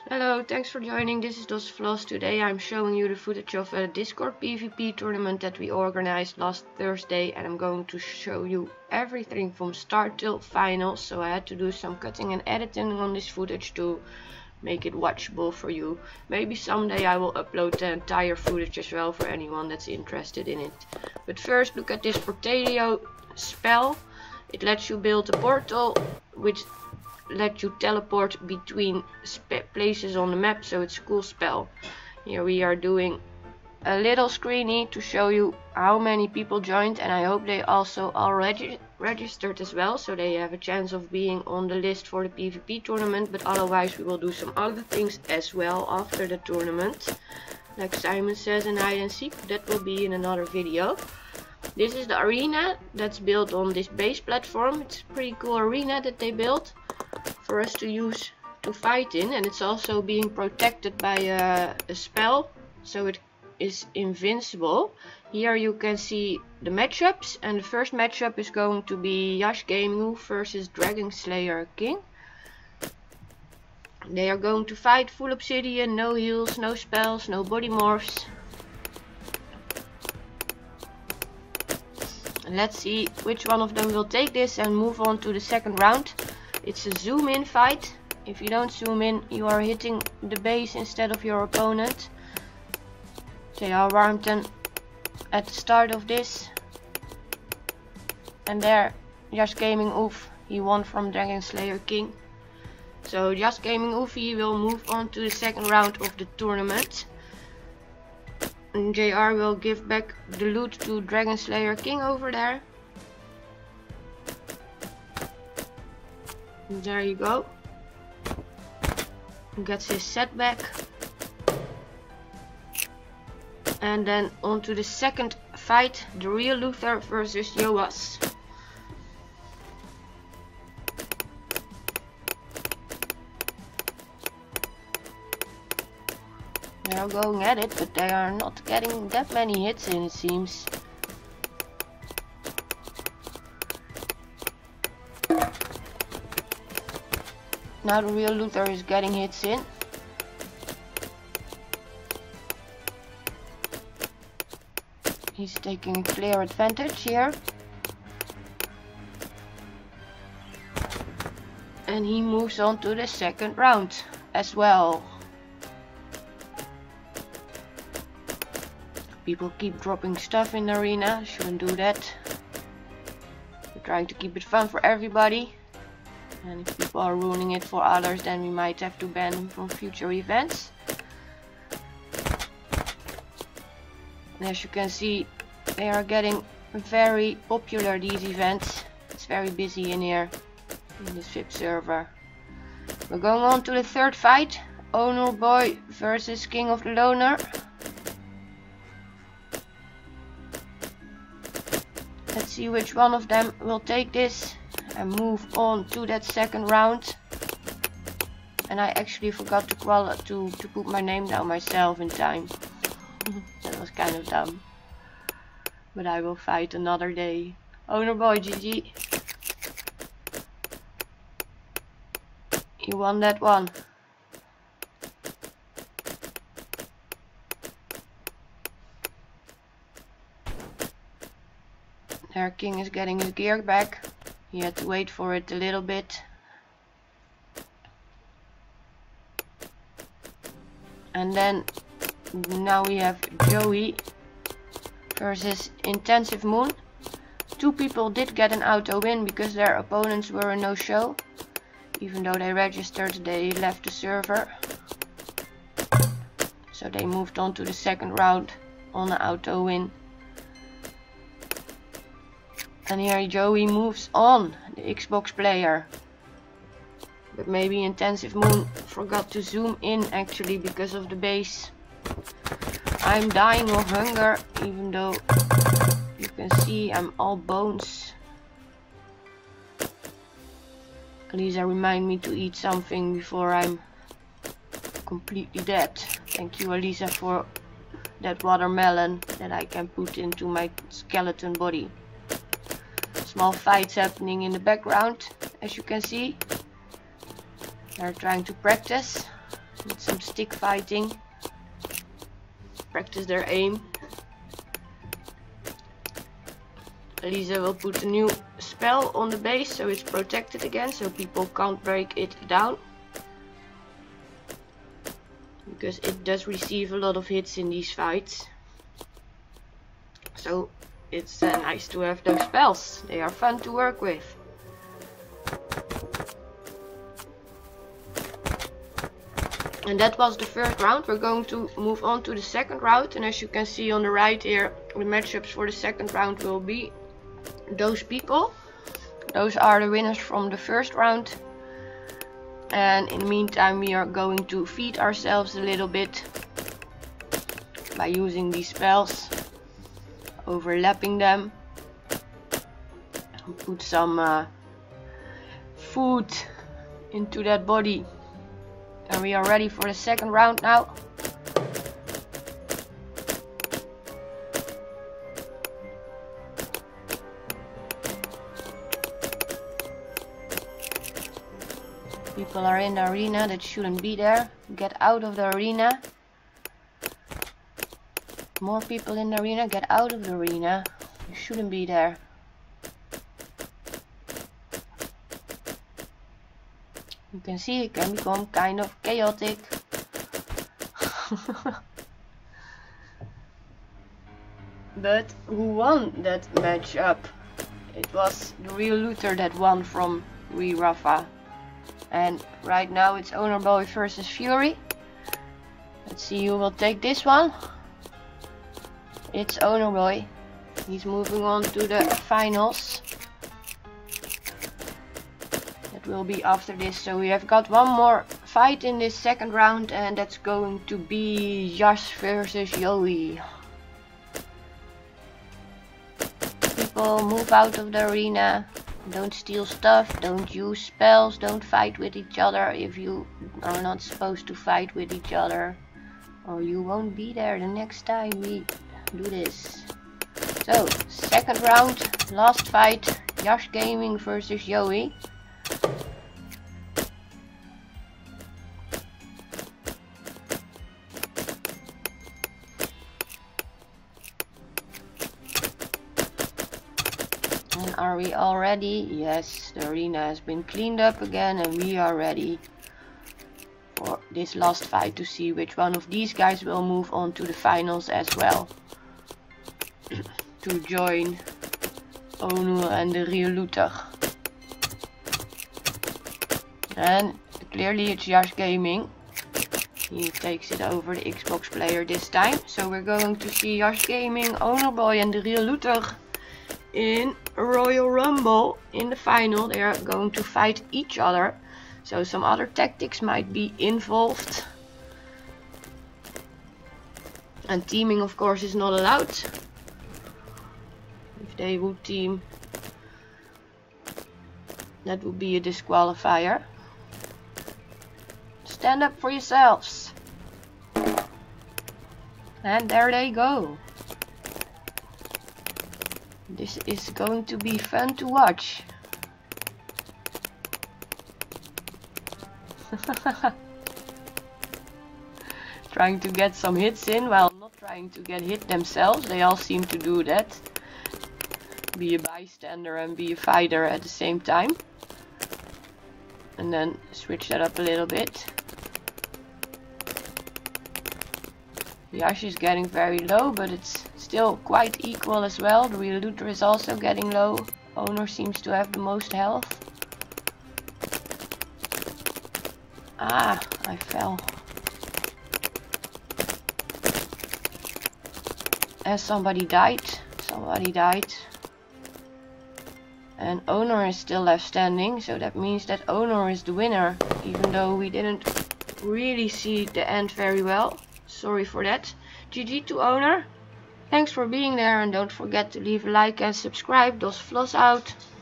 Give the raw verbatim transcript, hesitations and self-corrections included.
Hello, thanks for joining. This is DosVlogs. Today I'm showing you the footage of a Discord PvP tournament that we organized last Thursday, and I'm going to show you everything from start till final. So I had to do some cutting and editing on this footage to make it watchable for you. Maybe someday I will upload the entire footage as well for anyone that's interested in it. But first, look at this Portadio spell. It lets you build a portal which let you teleport between places on the map, so it's a cool spell. Here we are doing a little screeny to show you how many people joined, and I hope they also already registered as well, so they have a chance of being on the list for the PvP tournament. But otherwise we will do some other things as well after the tournament, like Simon says, in hide and seek. That will be in another video. This is the arena that's built on this base platform. It's a pretty cool arena that they built for us to use to fight in, and it's also being protected by a, a spell, so it is invincible. Here you can see the matchups, and the first matchup is going to be Yash Gaming versus Dragon Slayer King. They are going to fight full obsidian, no heals, no spells, no body morphs. And let's see which one of them will take this and move on to the second round. It's a zoom in fight. If you don't zoom in, you are hitting the base instead of your opponent. J R Warrington at the start of this. And there, Yash Gaming Oof, he won from Dragon Slayer King. So Yash Gaming Oof, he will move on to the second round of the tournament. And J R will give back the loot to Dragon Slayer King over there. There you go. Gets his setback. And then on to the second fight, the real Luther versus Yoas. They are going at it, but they are not getting that many hits in, it seems. Now the real Luther is getting hits in. He's taking a clear advantage here. And he moves on to the second round as well. People keep dropping stuff in the arena, shouldn't do that. We're trying to keep it fun for everybody. And if people are ruining it for others, then we might have to ban them from future events. And as you can see, they are getting very popular, these events. It's very busy in here, in this V I P server. We're going on to the third fight. Owner Boy versus King of the Loner. Let's see which one of them will take this and move on to that second round. And I actually forgot to crawl to, to put my name down myself in time. That was kind of dumb. But I will fight another day. Owner Boy, G G. You won that one. Their king is getting his gear back. He had to wait for it a little bit. And then now we have Joey versus Intensive Moon. Two people did get an auto win because their opponents were a no-show. Even though they registered, they left the server. So they moved on to the second round on an auto win. And here Joey moves on, the Xbox player. But maybe Intensive Moon forgot to zoom in actually because of the base. I'm dying of hunger, even though you can see I'm all bones. Elisa, remind me to eat something before I'm completely dead. Thank you, Elisa, for that watermelon that I can put into my skeleton body. Small fights happening in the background, as you can see. They're trying to practice. With some stick fighting. Practice their aim. Elisa will put a new spell on the base so it's protected again, so people can't break it down. Because it does receive a lot of hits in these fights. So it's uh, nice to have those spells. They are fun to work with. And that was the first round. We're going to move on to the second round. And as you can see on the right here, the matchups for the second round will be those people. Those are the winners from the first round. And in the meantime, we are going to feed ourselves a little bit by using these spells, overlapping them, and put some uh, food into that body. And we are ready for the second round now. People are in the arena that shouldn't be there. Get out of the arena. More people in the arena. Get out of the arena. You shouldn't be there. You can see it can become kind of chaotic. But who won that matchup? It was the real Luther that won from Wee Rafa. And right now it's Owner Boy versus Fury. Let's see who will take this one. It's Owner Boy. He's moving on to the finals. That will be after this. So we have got one more fight in this second round, and that's going to be Yash versus Joey. People move out of the arena. Don't steal stuff, don't use spells, don't fight with each other if you are not supposed to fight with each other. Or you won't be there the next time we do this. So, second round, last fight, Yash Gaming versus Joey. And are we all ready? Yes, the arena has been cleaned up again and we are ready for this last fight to see which one of these guys will move on to the finals as well. To join Onu and the real Luther. And clearly it's Yash Gaming. He takes it over the Xbox player this time. So we're going to see Yash Gaming, Owner Boy and the real Luther in Royal Rumble in the final. They are going to fight each other. So some other tactics might be involved. And teaming of course is not allowed. If they would team, that would be a disqualifier. Stand up for yourselves. And there they go. This is going to be fun to watch. Trying to get some hits in while not trying to get hit themselves. They all seem to do that. Be a bystander and be a fighter at the same time. And then switch that up a little bit. Yash is getting very low, but it's still quite equal as well. The real Luther is also getting low. Owner seems to have the most health. Ah, I fell. As somebody died. Somebody died. And Owner is still left standing, so that means that Owner is the winner, even though we didn't really see the end very well. Sorry for that. G G to Owner. Thanks for being there, and don't forget to leave a like and subscribe. DosFloss out.